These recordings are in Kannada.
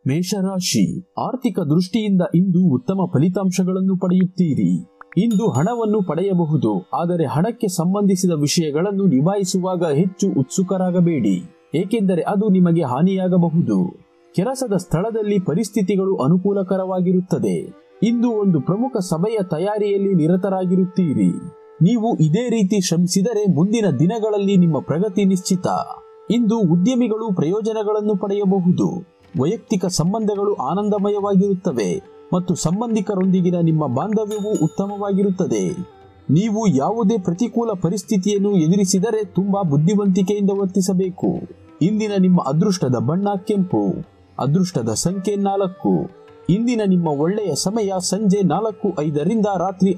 ಮೇಷರಾಶಿ, ಆರ್ಥಿಕ ದೃಷ್ಟಿಯಿಂದ ಇಂದು ಉತ್ತಮ ಫಲಿತಾಂಶಗಳನ್ನು ಪಡೆಯುತ್ತೀರಿ. ಇಂದು ಹಣವನ್ನು ಪಡೆಯಬಹುದು, ಆದರೆ ಹಣಕ್ಕೆ ಸಂಬಂಧಿಸಿದ ವಿಷಯಗಳನ್ನು ನಿಭಾಯಿಸುವಾಗ ಹೆಚ್ಚು ಉತ್ಸುಕರಾಗಬೇಡಿ, ಏಕೆಂದರೆ ಅದು ನಿಮಗೆ ಹಾನಿಯಾಗಬಹುದು. ಕೆಲಸದ ಸ್ಥಳದಲ್ಲಿ ಪರಿಸ್ಥಿತಿಗಳು ಅನುಕೂಲಕರವಾಗಿರುತ್ತದೆ. ಇಂದು ಒಂದು ಪ್ರಮುಖ ಸಭೆಯ ತಯಾರಿಯಲ್ಲಿ ನಿರತರಾಗಿರುತ್ತೀರಿ. ನೀವು ಇದೇ ರೀತಿ ಶ್ರಮಿಸಿದರೆ ಮುಂದಿನ ದಿನಗಳಲ್ಲಿ ನಿಮ್ಮ ಪ್ರಗತಿ ನಿಶ್ಚಿತ. ಇಂದು ಉದ್ಯಮಿಗಳು ಪ್ರಯೋಜನಗಳನ್ನು ಪಡೆಯಬಹುದು. ವೈಯಕ್ತಿಕ ಸಂಬಂಧಗಳು ಆನಂದಮಯವಾಗಿರುತ್ತವೆ ಮತ್ತು ಸಂಬಂಧಿಕರೊಂದಿಗಿನ ನಿಮ್ಮ ಬಾಂಧವ್ಯವು ಉತ್ತಮವಾಗಿರುತ್ತದೆ. ನೀವು ಯಾವುದೇ ಪ್ರತಿಕೂಲ ಪರಿಸ್ಥಿತಿಯನ್ನು ಎದುರಿಸಿದರೆ ತುಂಬಾ ಬುದ್ಧಿವಂತಿಕೆಯಿಂದ ವರ್ತಿಸಬೇಕು. ಇಂದಿನ ನಿಮ್ಮ ಅದೃಷ್ಟದ ಬಣ್ಣ ಕೆಂಪು. ಅದೃಷ್ಟದ ಸಂಖ್ಯೆ 4. ಇಂದಿನ ನಿಮ್ಮ ಒಳ್ಳೆಯ ಸಮಯ ಸಂಜೆ 4:05 ರಾತ್ರಿ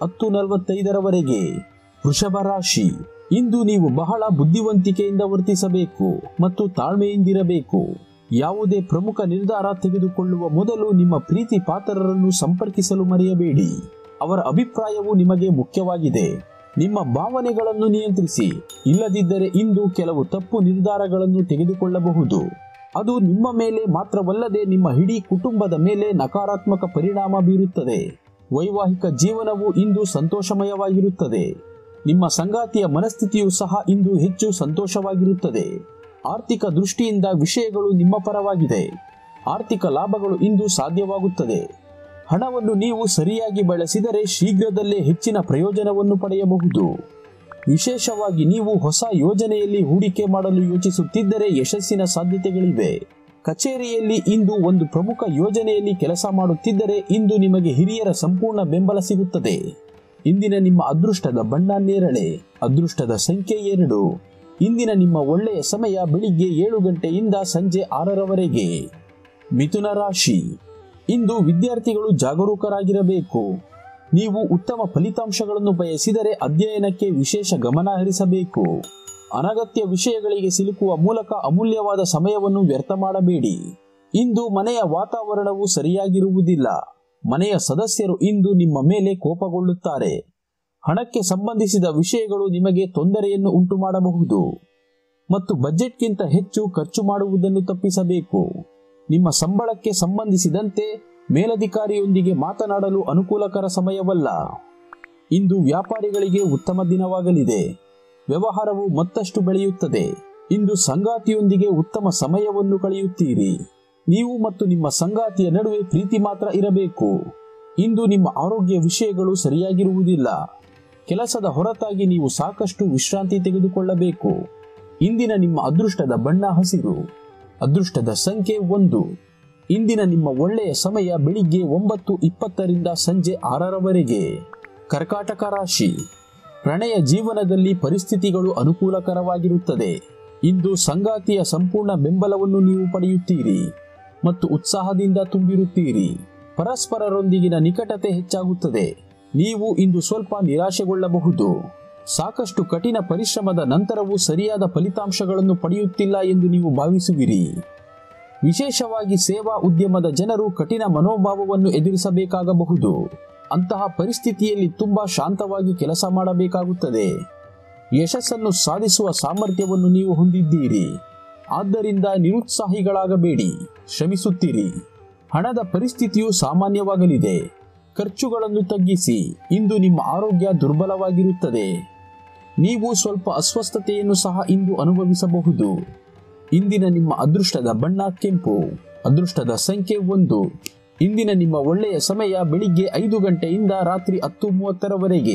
10:45 ವೃಷಭ ರಾಶಿ, ಇಂದು ನೀವು ಬಹಳ ಬುದ್ಧಿವಂತಿಕೆಯಿಂದ ವರ್ತಿಸಬೇಕು ಮತ್ತು ತಾಳ್ಮೆಯಿಂದಿರಬೇಕು. ಯಾವುದೇ ಪ್ರಮುಖ ನಿರ್ಧಾರ ತೆಗೆದುಕೊಳ್ಳುವ ಮೊದಲು ನಿಮ್ಮ ಪ್ರೀತಿ ಪಾತ್ರರನ್ನು ಸಂಪರ್ಕಿಸಲು ಮರೆಯಬೇಡಿ. ಅವರ ಅಭಿಪ್ರಾಯವು ನಿಮಗೆ ಮುಖ್ಯವಾಗಿದೆ. ನಿಮ್ಮ ಭಾವನೆಗಳನ್ನು ನಿಯಂತ್ರಿಸಿ, ಇಲ್ಲದಿದ್ದರೆ ಇಂದು ಕೆಲವು ತಪ್ಪು ನಿರ್ಧಾರಗಳನ್ನು ತೆಗೆದುಕೊಳ್ಳಬಹುದು. ಅದು ನಿಮ್ಮ ಮೇಲೆ ಮಾತ್ರವಲ್ಲದೆ ನಿಮ್ಮ ಇಡೀ ಕುಟುಂಬದ ಮೇಲೆ ನಕಾರಾತ್ಮಕ ಪರಿಣಾಮ ಬೀರುತ್ತದೆ. ವೈವಾಹಿಕ ಜೀವನವು ಇಂದು ಸಂತೋಷಮಯವಾಗಿರುತ್ತದೆ. ನಿಮ್ಮ ಸಂಗಾತಿಯ ಮನಸ್ಥಿತಿಯು ಸಹ ಇಂದು ಹೆಚ್ಚು ಸಂತೋಷವಾಗಿರುತ್ತದೆ. ಆರ್ಥಿಕ ದೃಷ್ಟಿಯಿಂದ ವಿಷಯಗಳು ನಿಮ್ಮ ಪರವಾಗಿದೆ. ಆರ್ಥಿಕ ಲಾಭಗಳು ಇಂದು ಸಾಧ್ಯವಾಗುತ್ತದೆ. ಹಣವನ್ನು ನೀವು ಸರಿಯಾಗಿ ಬಳಸಿದರೆ ಶೀಘ್ರದಲ್ಲೇ ಹೆಚ್ಚಿನ ಪ್ರಯೋಜನವನ್ನು ಪಡೆಯಬಹುದು. ವಿಶೇಷವಾಗಿ ನೀವು ಹೊಸ ಯೋಜನೆಯಲ್ಲಿ ಹೂಡಿಕೆ ಮಾಡಲು ಯೋಚಿಸುತ್ತಿದ್ದರೆ ಯಶಸ್ಸಿನ ಸಾಧ್ಯತೆಗಳಿವೆ. ಕಚೇರಿಯಲ್ಲಿ ಇಂದು ಒಂದು ಪ್ರಮುಖ ಯೋಜನೆಯಲ್ಲಿ ಕೆಲಸ ಮಾಡುತ್ತಿದ್ದರೆ ಇಂದು ನಿಮಗೆ ಹಿರಿಯರ ಸಂಪೂರ್ಣ ಬೆಂಬಲ ಸಿಗುತ್ತದೆ. ಇಂದಿನ ನಿಮ್ಮ ಅದೃಷ್ಟದ ಬಣ್ಣ ನೇರಳೆ. ಅದೃಷ್ಟದ ಸಂಖ್ಯೆ 2. ಇಂದಿನ ನಿಮ್ಮ ಒಳ್ಳೆಯ ಸಮಯ ಬೆಳಿಗ್ಗೆ 7 ಗಂಟೆಯಿಂದ ಸಂಜೆ 6 ಮಿಥುನ ರಾಶಿ, ಇಂದು ವಿದ್ಯಾರ್ಥಿಗಳು ಜಾಗರೂಕರಾಗಿರಬೇಕು. ನೀವು ಉತ್ತಮ ಫಲಿತಾಂಶಗಳನ್ನು ಬಯಸಿದರೆ ಅಧ್ಯಯನಕ್ಕೆ ವಿಶೇಷ ಗಮನ ಹರಿಸಬೇಕು. ಅನಗತ್ಯ ವಿಷಯಗಳಿಗೆ ಸಿಲುಕುವ ಮೂಲಕ ಅಮೂಲ್ಯವಾದ ಸಮಯವನ್ನು ವ್ಯರ್ಥ ಮಾಡಬೇಡಿ. ಇಂದು ಮನೆಯ ವಾತಾವರಣವು ಸರಿಯಾಗಿರುವುದಿಲ್ಲ. ಮನೆಯ ಸದಸ್ಯರು ಇಂದು ನಿಮ್ಮ ಮೇಲೆ ಕೋಪಗೊಳ್ಳುತ್ತಾರೆ. ಹಣಕ್ಕೆ ಸಂಬಂಧಿಸಿದ ವಿಷಯಗಳು ನಿಮಗೆ ತೊಂದರೆಯನ್ನು ಉಂಟು ಮಾಡಬಹುದು ಮತ್ತು ಬಜೆಟ್ಗಿಂತ ಹೆಚ್ಚು ಖರ್ಚು ಮಾಡುವುದನ್ನು ತಪ್ಪಿಸಬೇಕು. ನಿಮ್ಮ ಸಂಬಳಕ್ಕೆ ಸಂಬಂಧಿಸಿದಂತೆ ಮೇಲಧಿಕಾರಿಯೊಂದಿಗೆ ಮಾತನಾಡಲು ಅನುಕೂಲಕರ ಸಮಯವಲ್ಲ. ಇಂದು ವ್ಯಾಪಾರಿಗಳಿಗೆ ಉತ್ತಮ ದಿನವಾಗಲಿದೆ. ವ್ಯವಹಾರವು ಮತ್ತಷ್ಟು ಬೆಳೆಯುತ್ತದೆ. ಇಂದು ಸಂಗಾತಿಯೊಂದಿಗೆ ಉತ್ತಮ ಸಮಯವನ್ನು ಕಳೆಯುತ್ತೀರಿ. ನೀವು ಮತ್ತು ನಿಮ್ಮ ಸಂಗಾತಿಯ ನಡುವೆ ಪ್ರೀತಿ ಮಾತ್ರ ಇರಬೇಕು. ಇಂದು ನಿಮ್ಮ ಆರೋಗ್ಯ ವಿಷಯಗಳು ಸರಿಯಾಗಿರುವುದಿಲ್ಲ. ಕೆಲಸದ ಹೊರತಾಗಿ ನೀವು ಸಾಕಷ್ಟು ವಿಶ್ರಾಂತಿ ತೆಗೆದುಕೊಳ್ಳಬೇಕು. ಇಂದಿನ ನಿಮ್ಮ ಅದೃಷ್ಟದ ಬಣ್ಣ ಹಸಿರು. ಅದೃಷ್ಟದ ಸಂಖ್ಯೆ 1. ಇಂದಿನ ನಿಮ್ಮ ಒಳ್ಳೆಯ ಸಮಯ ಬೆಳಿಗ್ಗೆ 9:20 ಸಂಜೆ 6 ಕರ್ಕಾಟಕ ರಾಶಿ, ಪ್ರಣಯ ಜೀವನದಲ್ಲಿ ಪರಿಸ್ಥಿತಿಗಳು ಅನುಕೂಲಕರವಾಗಿರುತ್ತದೆ. ಇಂದು ಸಂಗಾತಿಯ ಸಂಪೂರ್ಣ ಬೆಂಬಲವನ್ನು ನೀವು ಪಡೆಯುತ್ತೀರಿ ಮತ್ತು ಉತ್ಸಾಹದಿಂದ ತುಂಬಿರುತ್ತೀರಿ. ಪರಸ್ಪರರೊಂದಿಗಿನ ನಿಕಟತೆ ಹೆಚ್ಚಾಗುತ್ತದೆ. ನೀವು ಇಂದು ಸ್ವಲ್ಪ ನಿರಾಶೆಗೊಳ್ಳಬಹುದು. ಸಾಕಷ್ಟು ಕಠಿಣ ಪರಿಶ್ರಮದ ನಂತರವೂ ಸರಿಯಾದ ಫಲಿತಾಂಶಗಳನ್ನು ಪಡೆಯುತ್ತಿಲ್ಲ ಎಂದು ನೀವು ಭಾವಿಸುವಿರಿ. ವಿಶೇಷವಾಗಿ ಸೇವಾ ಉದ್ಯಮದ ಜನರು ಕಠಿಣ ಮನೋಭಾವವನ್ನು ಎದುರಿಸಬೇಕಾಗಬಹುದು. ಅಂತಹ ಪರಿಸ್ಥಿತಿಯಲ್ಲಿ ತುಂಬಾ ಶಾಂತವಾಗಿ ಕೆಲಸ ಮಾಡಬೇಕಾಗುತ್ತದೆ. ಯಶಸ್ಸನ್ನು ಸಾಧಿಸುವ ಸಾಮರ್ಥ್ಯವನ್ನು ನೀವು ಹೊಂದಿದ್ದೀರಿ. ಆದ್ದರಿಂದ ನಿರುತ್ಸಾಹಿಗಳಾಗಬೇಡಿ, ಶ್ರಮಿಸುತ್ತೀರಿ. ಹಣದ ಪರಿಸ್ಥಿತಿಯು ಸಾಮಾನ್ಯವಾಗಲಿದೆ. ಖರ್ಚುಗಳನ್ನು ತಗ್ಗಿಸಿ. ಇಂದು ನಿಮ್ಮ ಆರೋಗ್ಯ ದುರ್ಬಲವಾಗಿರುತ್ತದೆ. ನೀವು ಸ್ವಲ್ಪ ಅಸ್ವಸ್ಥತೆಯನ್ನು ಸಹ ಇಂದು ಅನುಭವಿಸಬಹುದು. ಇಂದಿನ ನಿಮ್ಮ ಅದೃಷ್ಟದ ಬಣ್ಣ ಕೆಂಪು. ಅದೃಷ್ಟದ ಸಂಖ್ಯೆ 1. ಇಂದಿನ ನಿಮ್ಮ ಒಳ್ಳೆಯ ಸಮಯ ಬೆಳಿಗ್ಗೆ 5 ಗಂಟೆಯಿಂದ ರಾತ್ರಿ 10:30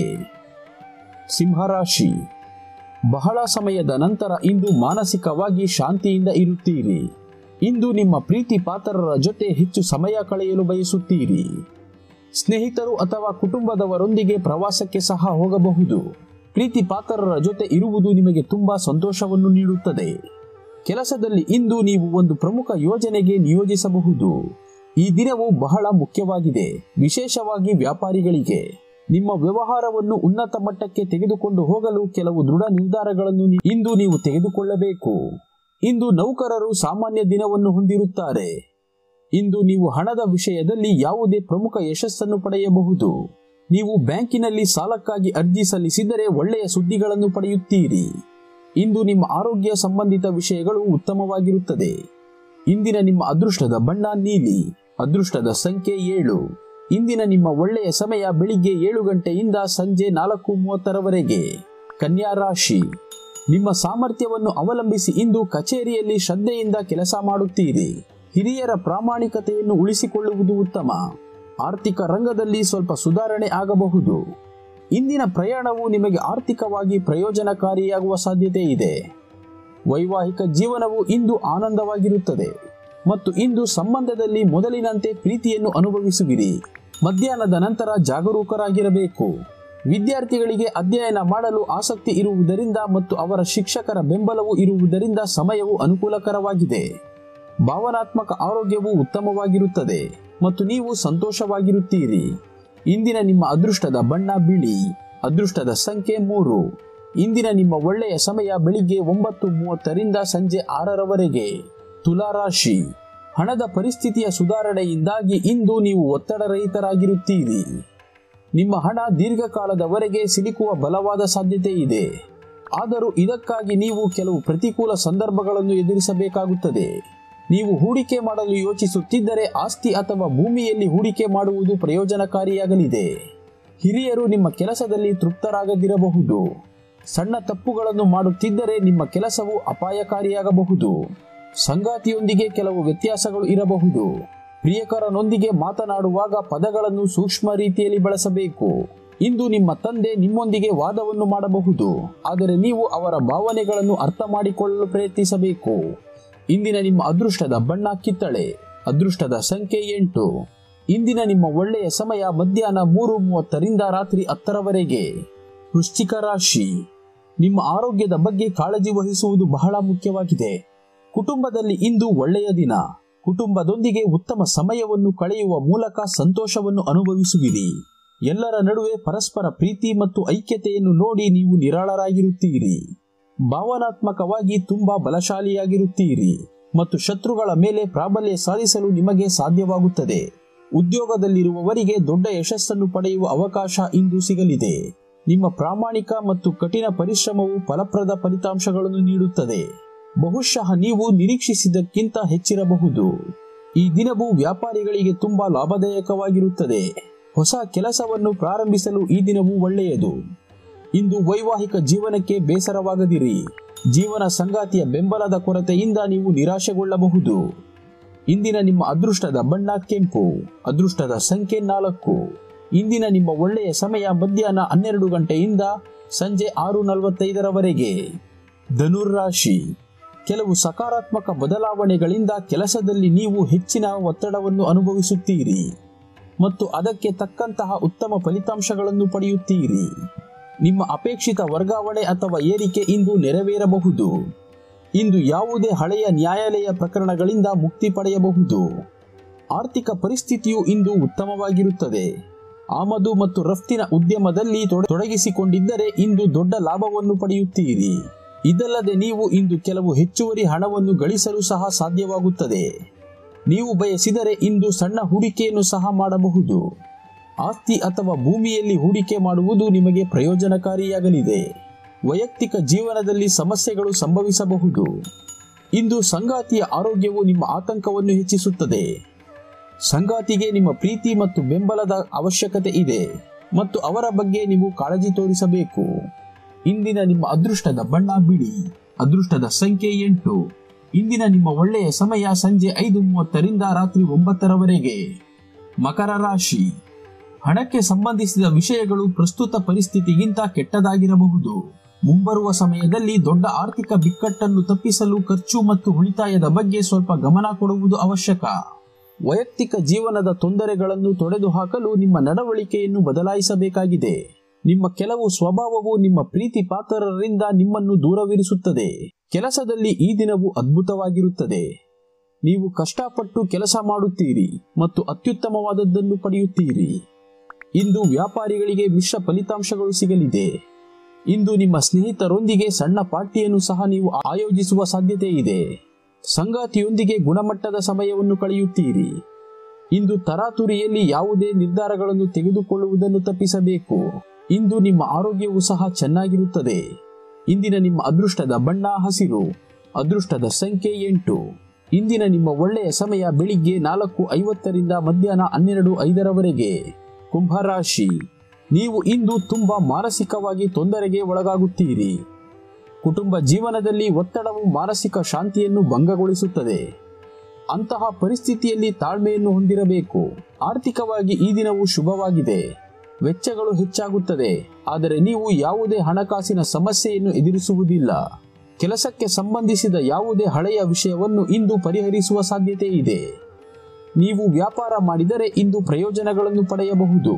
ಸಿಂಹರಾಶಿ, ಬಹಳ ಸಮಯದ ನಂತರ ಇಂದು ಮಾನಸಿಕವಾಗಿ ಶಾಂತಿಯಿಂದ ಇರುತ್ತೀರಿ. ಇಂದು ನಿಮ್ಮ ಪ್ರೀತಿ ಪಾತ್ರರ ಜೊತೆ ಹೆಚ್ಚು ಸಮಯ ಕಳೆಯಲು ಬಯಸುತ್ತೀರಿ. ಸ್ನೇಹಿತರು ಅಥವಾ ಕುಟುಂಬದವರೊಂದಿಗೆ ಪ್ರವಾಸಕ್ಕೆ ಸಹ ಹೋಗಬಹುದು. ಪ್ರೀತಿ ಪಾತ್ರರ ಜೊತೆ ಇರುವುದು ನಿಮಗೆ ತುಂಬಾ ಸಂತೋಷವನ್ನು ನೀಡುತ್ತದೆ. ಕೆಲಸದಲ್ಲಿ ಇಂದು ನೀವು ಒಂದು ಪ್ರಮುಖ ಯೋಜನೆಗೆ ನಿಯೋಜಿಸಬಹುದು. ಈ ದಿನವು ಬಹಳ ಮುಖ್ಯವಾಗಿದೆ, ವಿಶೇಷವಾಗಿ ವ್ಯಾಪಾರಿಗಳಿಗೆ. ನಿಮ್ಮ ವ್ಯವಹಾರವನ್ನು ಉನ್ನತ ಮಟ್ಟಕ್ಕೆ ತೆಗೆದುಕೊಂಡು ಹೋಗಲು ಕೆಲವು ದೃಢ ನಿರ್ಧಾರಗಳನ್ನು ಇಂದು ನೀವು ತೆಗೆದುಕೊಳ್ಳಬೇಕು. ಇಂದು ನೌಕರರು ಸಾಮಾನ್ಯ ದಿನವನ್ನು ಹೊಂದಿರುತ್ತಾರೆ. ಇಂದು ನೀವು ಹಣದ ವಿಷಯದಲ್ಲಿ ಯಾವುದೇ ಪ್ರಮುಖ ಯಶಸ್ಸನ್ನು ಪಡೆಯಬಹುದು. ನೀವು ಬ್ಯಾಂಕಿನಲ್ಲಿ ಸಾಲಕ್ಕಾಗಿ ಅರ್ಜಿ ಸಲ್ಲಿಸಿದರೆ ಒಳ್ಳೆಯ ಸುದ್ದಿಗಳನ್ನು ಪಡೆಯುತ್ತೀರಿ. ಇಂದು ನಿಮ್ಮ ಆರೋಗ್ಯ ಸಂಬಂಧಿತ ವಿಷಯಗಳು ಉತ್ತಮವಾಗಿರುತ್ತದೆ. ಇಂದಿನ ನಿಮ್ಮ ಅದೃಷ್ಟದ ಬಣ್ಣ ನೀಲಿ. ಅದೃಷ್ಟದ ಸಂಖ್ಯೆ 7. ಇಂದಿನ ನಿಮ್ಮ ಒಳ್ಳೆಯ ಸಮಯ ಬೆಳಿಗ್ಗೆ 7 ಗಂಟೆಯಿಂದ ಸಂಜೆ 4:30 ಕನ್ಯಾ ರಾಶಿ. ನಿಮ್ಮ ಸಾಮರ್ಥ್ಯವನ್ನು ಅವಲಂಬಿಸಿ ಇಂದು ಕಚೇರಿಯಲ್ಲಿ ಶ್ರದ್ಧೆಯಿಂದ ಕೆಲಸ ಮಾಡುತ್ತೀರಿ. ಹಿರಿಯರ ಪ್ರಾಮಾಣಿಕತೆಯನ್ನು ಉಳಿಸಿಕೊಳ್ಳುವುದು ಉತ್ತಮ. ಆರ್ಥಿಕ ರಂಗದಲ್ಲಿ ಸ್ವಲ್ಪ ಸುಧಾರಣೆ ಆಗಬಹುದು. ಇಂದಿನ ಪ್ರಯಾಣವು ನಿಮಗೆ ಆರ್ಥಿಕವಾಗಿ ಪ್ರಯೋಜನಕಾರಿಯಾಗುವ ಸಾಧ್ಯತೆ ಇದೆ. ವೈವಾಹಿಕ ಜೀವನವು ಇಂದು ಆನಂದವಾಗಿರುತ್ತದೆ ಮತ್ತು ಇಂದು ಸಂಬಂಧದಲ್ಲಿ ಮೊದಲಿನಂತೆ ಪ್ರೀತಿಯನ್ನು ಅನುಭವಿಸುವಿರಿ. ಮಧ್ಯಾಹ್ನದ ನಂತರ ಜಾಗರೂಕರಾಗಿರಬೇಕು. ವಿದ್ಯಾರ್ಥಿಗಳಿಗೆ ಅಧ್ಯಯನ ಮಾಡಲು ಆಸಕ್ತಿ ಇರುವುದರಿಂದ ಮತ್ತು ಅವರ ಶಿಕ್ಷಕರ ಬೆಂಬಲವು ಇರುವುದರಿಂದ ಸಮಯವು ಅನುಕೂಲಕರವಾಗಿದೆ. ಭಾವನಾತ್ಮಕ ಆರೋಗ್ಯವು ಉತ್ತಮವಾಗಿರುತ್ತದೆ ಮತ್ತು ನೀವು ಸಂತೋಷವಾಗಿರುತ್ತೀರಿ. ಇಂದಿನ ನಿಮ್ಮ ಅದೃಷ್ಟದ ಬಣ್ಣ ಬಿಳಿ. ಅದೃಷ್ಟದ ಸಂಖ್ಯೆ 3. ಇಂದಿನ ನಿಮ್ಮ ಒಳ್ಳೆಯ ಸಮಯ ಬೆಳಿಗ್ಗೆ 9:30 ಸಂಜೆ 6 ತುಲಾ ರಾಶಿ. ಹಣದ ಪರಿಸ್ಥಿತಿಯ ಸುಧಾರಣೆಯಿಂದಾಗಿ ಇಂದು ನೀವು ಒತ್ತಡರಹಿತರಾಗಿರುತ್ತೀರಿ. ನಿಮ್ಮ ಹಣ ದೀರ್ಘಕಾಲದವರೆಗೆ ಸಿಲುಕುವ ಬಲವಾದ ಸಾಧ್ಯತೆ ಇದೆ. ಆದರೂ ಇದಕ್ಕಾಗಿ ನೀವು ಕೆಲವು ಪ್ರತಿಕೂಲ ಸಂದರ್ಭಗಳನ್ನು ಎದುರಿಸಬೇಕಾಗುತ್ತದೆ. ನೀವು ಹೂಡಿಕೆ ಮಾಡಲು ಯೋಚಿಸುತ್ತಿದ್ದರೆ ಆಸ್ತಿ ಅಥವಾ ಭೂಮಿಯಲ್ಲಿ ಹೂಡಿಕೆ ಮಾಡುವುದು ಪ್ರಯೋಜನಕಾರಿಯಾಗಲಿದೆ. ಹಿರಿಯರು ನಿಮ್ಮ ಕೆಲಸದಲ್ಲಿ ತೃಪ್ತರಾಗದಿರಬಹುದು. ಸಣ್ಣ ತಪ್ಪುಗಳನ್ನು ಮಾಡುತ್ತಿದ್ದರೆ ನಿಮ್ಮ ಕೆಲಸವು ಅಪಾಯಕಾರಿಯಾಗಬಹುದು. ಸಂಗಾತಿಯೊಂದಿಗೆ ಕೆಲವು ವ್ಯತ್ಯಾಸಗಳು ಇರಬಹುದು. ಪ್ರಿಯಕರನೊಂದಿಗೆ ಮಾತನಾಡುವಾಗ ಪದಗಳನ್ನು ಸೂಕ್ಷ್ಮ ರೀತಿಯಲ್ಲಿ ಬಳಸಬೇಕು. ಇಂದು ನಿಮ್ಮ ತಂದೆ ನಿಮ್ಮೊಂದಿಗೆ ವಾದವನ್ನು ಮಾಡಬಹುದು, ಆದರೆ ನೀವು ಅವರ ಭಾವನೆಗಳನ್ನು ಅರ್ಥ ಮಾಡಿಕೊಳ್ಳಲು ಪ್ರಯತ್ನಿಸಬೇಕು. ಇಂದಿನ ನಿಮ್ಮ ಅದೃಷ್ಟದ ಬಣ್ಣ ಕಿತ್ತಳೆ. ಅದೃಷ್ಟದ ಸಂಖ್ಯೆ 8. ಇಂದಿನ ನಿಮ್ಮ ಒಳ್ಳೆಯ ಸಮಯ ಮಧ್ಯಾಹ್ನ 3:30 ರಾತ್ರಿ 10 ವೃಶ್ಚಿಕ ರಾಶಿ. ನಿಮ್ಮ ಆರೋಗ್ಯದ ಬಗ್ಗೆ ಕಾಳಜಿ ವಹಿಸುವುದು ಬಹಳ ಮುಖ್ಯವಾಗಿದೆ. ಕುಟುಂಬದಲ್ಲಿ ಇಂದು ಒಳ್ಳೆಯ ದಿನ. ಕುಟುಂಬದೊಂದಿಗೆ ಉತ್ತಮ ಸಮಯವನ್ನು ಕಳೆಯುವ ಮೂಲಕ ಸಂತೋಷವನ್ನು ಅನುಭವಿಸುವಿರಿ. ಎಲ್ಲರ ನಡುವೆ ಪರಸ್ಪರ ಪ್ರೀತಿ ಮತ್ತು ಐಕ್ಯತೆಯನ್ನು ನೋಡಿ ನೀವು ನಿರಾಳರಾಗಿರುತ್ತೀರಿ. ಭಾವನಾತ್ಮಕವಾಗಿ ತುಂಬಾ ಬಲಶಾಲಿಯಾಗಿರುತ್ತೀರಿ ಮತ್ತು ಶತ್ರುಗಳ ಮೇಲೆ ಪ್ರಾಬಲ್ಯ ಸಾಧಿಸಲು ನಿಮಗೆ ಸಾಧ್ಯವಾಗುತ್ತದೆ. ಉದ್ಯೋಗದಲ್ಲಿರುವವರಿಗೆ ದೊಡ್ಡ ಯಶಸ್ಸನ್ನು ಪಡೆಯುವ ಅವಕಾಶ ಇಂದು ಸಿಗಲಿದೆ. ನಿಮ್ಮ ಪ್ರಾಮಾಣಿಕ ಮತ್ತು ಕಠಿಣ ಪರಿಶ್ರಮವು ಫಲಪ್ರದ ಫಲಿತಾಂಶಗಳನ್ನು ನೀಡುತ್ತದೆ. ಬಹುಶಃ ನೀವು ನಿರೀಕ್ಷಿಸಿದ್ದಕ್ಕಿಂತ ಹೆಚ್ಚಿರಬಹುದು. ಈ ದಿನವು ವ್ಯಾಪಾರಿಗಳಿಗೆ ತುಂಬಾ ಲಾಭದಾಯಕವಾಗಿರುತ್ತದೆ. ಹೊಸ ಕೆಲಸವನ್ನು ಪ್ರಾರಂಭಿಸಲು ಈ ದಿನವೂ ಒಳ್ಳೆಯದು. ಇಂದು ವೈವಾಹಿಕ ಜೀವನಕ್ಕೆ ಬೇಸರವಾಗದಿರಿ. ಜೀವನ ಸಂಗಾತಿಯ ಬೆಂಬಲದ ಕೊರತೆಯಿಂದ ನೀವು ನಿರಾಶೆಗೊಳ್ಳಬಹುದು. ಇಂದಿನ ನಿಮ್ಮ ಅದೃಷ್ಟದ ಬಣ್ಣ ಕೆಂಪು. ಅದೃಷ್ಟದ ಸಂಖ್ಯೆ 4. ಇಂದಿನ ನಿಮ್ಮ ಒಳ್ಳೆಯ ಸಮಯ ಮಧ್ಯಾಹ್ನ 12 ಗಂಟೆಯಿಂದ ಸಂಜೆ 6:45 ಧನುರ್ರಾಶಿ. ಕೆಲವು ಸಕಾರಾತ್ಮಕ ಬದಲಾವಣೆಗಳಿಂದ ಕೆಲಸದಲ್ಲಿ ನೀವು ಹೆಚ್ಚಿನ ಒತ್ತಡವನ್ನು ಅನುಭವಿಸುತ್ತೀರಿ ಮತ್ತು ಅದಕ್ಕೆ ತಕ್ಕಂತಹ ಉತ್ತಮ ಫಲಿತಾಂಶಗಳನ್ನು ಪಡೆಯುತ್ತೀರಿ. ನಿಮ್ಮ ಅಪೇಕ್ಷಿತ ವರ್ಗಾವಣೆ ಅಥವಾ ಏರಿಕೆ ಇಂದು ನೆರವೇರಬಹುದು. ಇಂದು ಯಾವುದೇ ಹಳೆಯ ನ್ಯಾಯಾಲಯ ಪ್ರಕರಣಗಳಿಂದ ಮುಕ್ತಿ ಪಡೆಯಬಹುದು. ಆರ್ಥಿಕ ಪರಿಸ್ಥಿತಿಯು ಇಂದು ಉತ್ತಮವಾಗಿರುತ್ತದೆ. ಆಮದು ಮತ್ತು ರಫ್ತಿನ ಉದ್ಯಮದಲ್ಲಿ ತೊಡಗಿಸಿಕೊಂಡಿದ್ದರೆ ಇಂದು ದೊಡ್ಡ ಲಾಭವನ್ನು ಪಡೆಯುತ್ತೀರಿ. ಇದಲ್ಲದೆ ನೀವು ಇಂದು ಕೆಲವು ಹೆಚ್ಚುವರಿ ಹಣವನ್ನು ಗಳಿಸಲು ಸಹ ಸಾಧ್ಯವಾಗುತ್ತದೆ. ನೀವು ಬಯಸಿದರೆ ಇಂದು ಸಣ್ಣ ಹೂಡಿಕೆಯನ್ನು ಸಹ ಮಾಡಬಹುದು. ಆಸ್ತಿ ಅಥವಾ ಭೂಮಿಯಲ್ಲಿ ಹೂಡಿಕೆ ಮಾಡುವುದು ನಿಮಗೆ ಪ್ರಯೋಜನಕಾರಿಯಾಗಲಿದೆ. ವೈಯಕ್ತಿಕ ಜೀವನದಲ್ಲಿ ಸಮಸ್ಯೆಗಳು ಸಂಭವಿಸಬಹುದು. ಇಂದು ಸಂಗಾತಿಯ ಆರೋಗ್ಯವು ನಿಮ್ಮ ಆತಂಕವನ್ನು ಹೆಚ್ಚಿಸುತ್ತದೆ. ಸಂಗಾತಿಗೆ ನಿಮ್ಮ ಪ್ರೀತಿ ಮತ್ತು ಬೆಂಬಲದ ಅವಶ್ಯಕತೆ ಇದೆ ಮತ್ತು ಅವರ ಬಗ್ಗೆ ನೀವು ಕಾಳಜಿ ತೋರಿಸಬೇಕು. ಇಂದಿನ ನಿಮ್ಮ ಅದೃಷ್ಟದ ಬಣ್ಣ ಬಿಳಿ. ಅದೃಷ್ಟದ ಸಂಖ್ಯೆ 8. ಇಂದಿನ ನಿಮ್ಮ ಒಳ್ಳೆಯ ಸಮಯ ಸಂಜೆ 5:30 ರಾತ್ರಿ 9 ಮಕರ ರಾಶಿ. ಹಣಕ್ಕೆ ಸಂಬಂಧಿಸಿದ ವಿಷಯಗಳು ಪ್ರಸ್ತುತ ಪರಿಸ್ಥಿತಿಗಿಂತ ಕೆಟ್ಟದಾಗಿರಬಹುದು. ಮುಂಬರುವ ಸಮಯದಲ್ಲಿ ದೊಡ್ಡ ಆರ್ಥಿಕ ಬಿಕ್ಕಟ್ಟನ್ನು ತಪ್ಪಿಸಲು ಖರ್ಚು ಮತ್ತು ಉಳಿತಾಯದ ಬಗ್ಗೆ ಸ್ವಲ್ಪ ಗಮನ ಕೊಡುವುದು ಅವಶ್ಯಕ. ವೈಯಕ್ತಿಕ ಜೀವನದ ತೊಂದರೆಗಳನ್ನು ತೊಡೆದುಹಾಕಲು ನಿಮ್ಮ ನಡವಳಿಕೆಯನ್ನು ಬದಲಾಯಿಸಬೇಕಾಗಿದೆ. ನಿಮ್ಮ ಕೆಲವು ಸ್ವಭಾವವು ನಿಮ್ಮ ಪ್ರೀತಿ ಪಾತ್ರರಿಂದ ನಿಮ್ಮನ್ನು ದೂರವಿರಿಸುತ್ತದೆ. ಕೆಲಸದಲ್ಲಿ ಈ ದಿನವು ಅದ್ಭುತವಾಗಿರುತ್ತದೆ. ನೀವು ಕಷ್ಟಪಟ್ಟು ಕೆಲಸ ಮಾಡುತ್ತೀರಿ ಮತ್ತು ಅತ್ಯುತ್ತಮವಾದದ್ದನ್ನು ಪಡೆಯುತ್ತೀರಿ. ಇಂದು ವ್ಯಾಪಾರಿಗಳಿಗೆ ಮಿಶ್ರ ಫಲಿತಾಂಶಗಳು ಸಿಗಲಿದೆ. ಇಂದು ನಿಮ್ಮ ಸ್ನೇಹಿತರೊಂದಿಗೆ ಸಣ್ಣ ಪಾರ್ಟಿಯನ್ನು ಸಹ ನೀವು ಆಯೋಜಿಸುವ ಸಾಧ್ಯತೆ ಇದೆ. ಸಂಗಾತಿಯೊಂದಿಗೆ ಗುಣಮಟ್ಟದ ಸಮಯವನ್ನು ಕಳೆಯುತ್ತೀರಿ. ಇಂದು ತರಾತುರಿಯಲ್ಲಿ ಯಾವುದೇ ನಿರ್ಧಾರಗಳನ್ನು ತೆಗೆದುಕೊಳ್ಳುವುದನ್ನು ತಪ್ಪಿಸಬೇಕು. ಇಂದು ನಿಮ್ಮ ಆರೋಗ್ಯವು ಸಹ ಚೆನ್ನಾಗಿರುತ್ತದೆ. ಇಂದಿನ ನಿಮ್ಮ ಅದೃಷ್ಟದ ಬಣ್ಣ ಹಸಿರು. ಅದೃಷ್ಟದ ಸಂಖ್ಯೆ 8. ಇಂದಿನ ನಿಮ್ಮ ಒಳ್ಳೆಯ ಸಮಯ ಬೆಳಿಗ್ಗೆ 4:50 ಮಧ್ಯಾಹ್ನ 12:05 ಕುಂಭರಾಶಿ, ನೀವು ಇಂದು ತುಂಬಾ ಮಾನಸಿಕವಾಗಿ ತೊಂದರೆಗೆ ಒಳಗಾಗುತ್ತೀರಿ. ಕುಟುಂಬ ಜೀವನದಲ್ಲಿ ಒತ್ತಡವು ಮಾನಸಿಕ ಶಾಂತಿಯನ್ನು ಭಂಗಗೊಳಿಸುತ್ತದೆ. ಅಂತಹ ಪರಿಸ್ಥಿತಿಯಲ್ಲಿ ತಾಳ್ಮೆಯನ್ನು ಹೊಂದಿರಬೇಕು. ಆರ್ಥಿಕವಾಗಿ ಈ ದಿನವು ಶುಭವಾಗಿದೆ. ವೆಚ್ಚಗಳು ಹೆಚ್ಚಾಗುತ್ತದೆ, ಆದರೆ ನೀವು ಯಾವುದೇ ಹಣಕಾಸಿನ ಸಮಸ್ಯೆಯನ್ನು ಎದುರಿಸುವುದಿಲ್ಲ. ಕೆಲಸಕ್ಕೆ ಸಂಬಂಧಿಸಿದ ಯಾವುದೇ ಹಳೆಯ ವಿಷಯವನ್ನು ಇಂದು ಪರಿಹರಿಸುವ ಸಾಧ್ಯತೆ ಇದೆ. ನೀವು ವ್ಯಾಪಾರ ಮಾಡಿದರೆ ಇಂದು ಪ್ರಯೋಜನಗಳನ್ನು ಪಡೆಯಬಹುದು.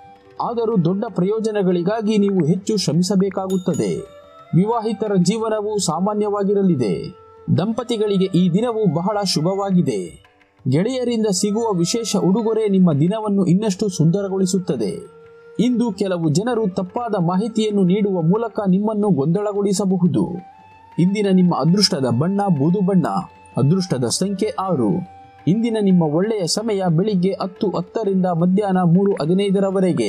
ಆದರೂ ದೊಡ್ಡ ಪ್ರಯೋಜನಗಳಿಗಾಗಿ ನೀವು ಹೆಚ್ಚು ಶ್ರಮಿಸಬೇಕಾಗುತ್ತದೆ. ವಿವಾಹಿತರ ಜೀವನವು ಸಾಮಾನ್ಯವಾಗಿರಲಿದೆ. ದಂಪತಿಗಳಿಗೆ ಈ ದಿನವು ಬಹಳ ಶುಭವಾಗಿದೆ. ಗೆಳೆಯರಿಂದ ಸಿಗುವ ವಿಶೇಷ ಉಡುಗೊರೆ ನಿಮ್ಮ ದಿನವನ್ನು ಇನ್ನಷ್ಟು ಸುಂದರಗೊಳಿಸುತ್ತದೆ. ಇಂದು ಕೆಲವು ಜನರು ತಪ್ಪಾದ ಮಾಹಿತಿಯನ್ನು ನೀಡುವ ಮೂಲಕ ನಿಮ್ಮನ್ನು ಗೊಂದಲಗೊಳಿಸಬಹುದು. ಇಂದಿನ ನಿಮ್ಮ ಅದೃಷ್ಟದ ಬಣ್ಣ ಬೂದು ಬಣ್ಣ. ಅದೃಷ್ಟದ ಸಂಖ್ಯೆ 6. ಇಂದಿನ ನಿಮ್ಮ ಒಳ್ಳೆಯ ಸಮಯ ಬೆಳಿಗ್ಗೆ 10:10 ಮಧ್ಯಾಹ್ನ 3:15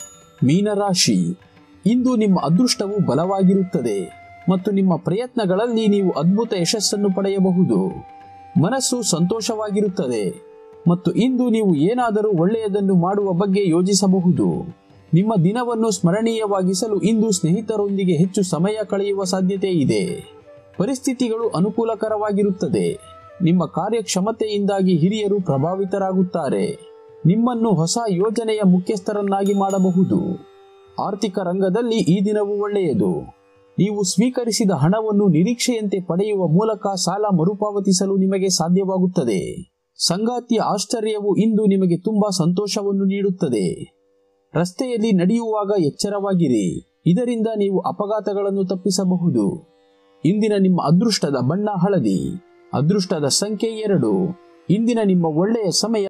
ಮೀನರಾಶಿ, ಇಂದು ನಿಮ್ಮ ಅದೃಷ್ಟವು ಬಲವಾಗಿರುತ್ತದೆ ಮತ್ತು ನಿಮ್ಮ ಪ್ರಯತ್ನಗಳಲ್ಲಿ ನೀವು ಅದ್ಭುತ ಯಶಸ್ಸನ್ನು ಪಡೆಯಬಹುದು. ಮನಸ್ಸು ಸಂತೋಷವಾಗಿರುತ್ತದೆ ಮತ್ತು ಇಂದು ನೀವು ಏನಾದರೂ ಒಳ್ಳೆಯದನ್ನು ಮಾಡುವ ಬಗ್ಗೆ ಯೋಚಿಸಬಹುದು. ನಿಮ್ಮ ದಿನವನ್ನು ಸ್ಮರಣೀಯವಾಗಿಸಲು ಇಂದು ಸ್ನೇಹಿತರೊಂದಿಗೆ ಹೆಚ್ಚು ಸಮಯ ಕಳೆಯುವ ಸಾಧ್ಯತೆ ಇದೆ. ಪರಿಸ್ಥಿತಿಗಳು ಅನುಕೂಲಕರವಾಗಿರುತ್ತದೆ. ನಿಮ್ಮ ಕಾರ್ಯಕ್ಷಮತೆಯಿಂದಾಗಿ ಹಿರಿಯರು ಪ್ರಭಾವಿತರಾಗುತ್ತಾರೆ. ನಿಮ್ಮನ್ನು ಹೊಸ ಯೋಜನೆಯ ಮುಖ್ಯಸ್ಥರನ್ನಾಗಿ ಮಾಡಬಹುದು. ಆರ್ಥಿಕ ರಂಗದಲ್ಲಿ ಈ ದಿನವು ಒಳ್ಳೆಯದು. ನೀವು ಸ್ವೀಕರಿಸಿದ ಹಣವನ್ನು ನಿರೀಕ್ಷೆಯಂತೆ ಪಡೆಯುವ ಮೂಲಕ ಸಾಲ ಮರುಪಾವತಿಸಲು ನಿಮಗೆ ಸಾಧ್ಯವಾಗುತ್ತದೆ. ಸಂಗಾತಿಯ ಆಶ್ಚರ್ಯವು ಇಂದು ನಿಮಗೆ ತುಂಬಾ ಸಂತೋಷವನ್ನು ನೀಡುತ್ತದೆ. ರಸ್ತೆಯಲ್ಲಿ ನಡೆಯುವಾಗ ಎಚ್ಚರವಾಗಿರಿ, ಇದರಿಂದ ನೀವು ಅಪಘಾತಗಳನ್ನು ತಪ್ಪಿಸಬಹುದು. ಇಂದಿನ ನಿಮ್ಮ ಅದೃಷ್ಟದ ಬಣ್ಣ ಹಳದಿ. ಅದೃಷ್ಟದ ಸಂಖ್ಯೆ 2. ಇಂದಿನ ನಿಮ್ಮ ಒಳ್ಳೆಯ ಸಮಯ